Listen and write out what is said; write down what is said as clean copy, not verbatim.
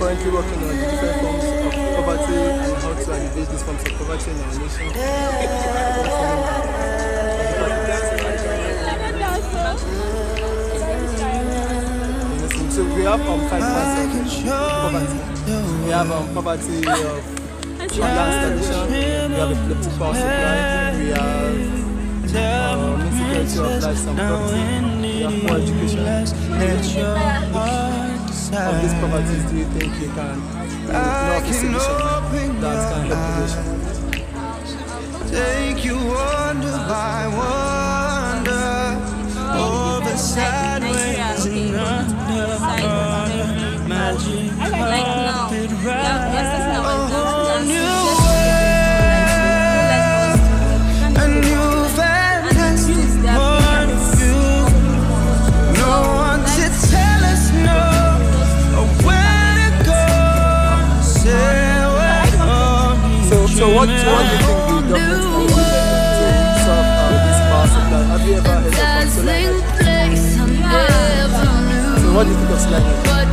currently working on different forms of poverty and how to alleviate these forms of poverty in our nation. So we have 5 types of poverty. We have poverty of stagnation, we have epileptic power supply, we have insecurity of life and property, we have poor education. Of these poverties do you think you can know of a solution that can help the nation? Take you wonder by wonder over sideways and under magic carpet ride. A new fantastic point of view. No one to tell us no or where to go. Say what So what do you think the government can do to solve this power supply? Have you ever heard of solar energy? So what do you think of solar energy?